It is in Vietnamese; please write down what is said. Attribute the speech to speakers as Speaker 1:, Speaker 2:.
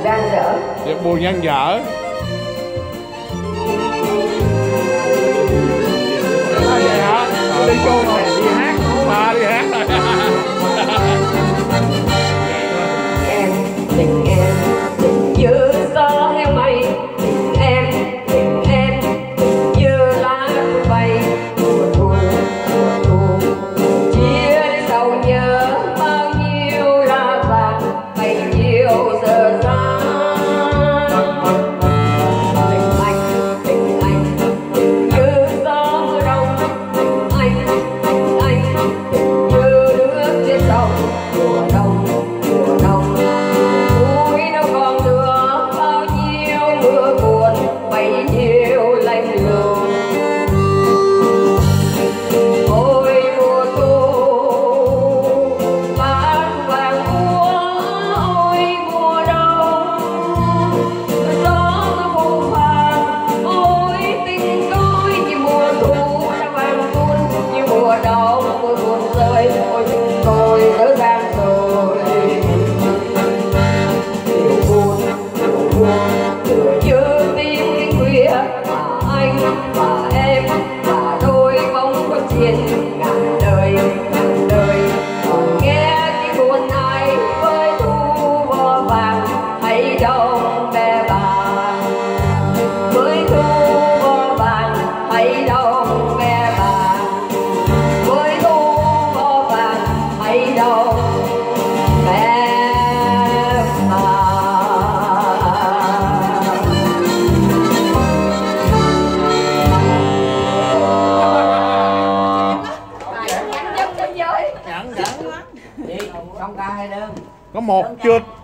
Speaker 1: dang dở.
Speaker 2: Tiệc buồn dang dở. Vậy hả? Đi cô rồi đi hát mà đi hát rồi.
Speaker 1: Em tình như gió heo mây, tình em tình như lá bay. Mùa thu chia đến sau nhớ bao nhiêu lá vàng, bấy nhiêu giờ ra. Tình anh tình như gió mùa đông, tình anh tình như nước trên sông. Mùa đông núi đâu còn nữa bao nhiêu mưa buồn, bấy nhiêu lạnh lùng. Ôi mùa thu bát vàng úa, ôi mùa đông gió mùa vàng, ôi tình tôi như mùa thu đã vàng tuôn, như mùa đông mưa buồn rơi, ôi chúng tôi dở dang rồi. Điều buồn tựa như tiếng kinh khuya, mà anh và em và đôi bóng có trên ngàn đời còn nghe tiếng buồn ai với thu bò vàng hay đông bé bàng, với thu bò vàng hay đông bé bàng, với thu bò vàng hay đông bé bàng.
Speaker 3: Xong ca hai đơn.
Speaker 2: Có một chưa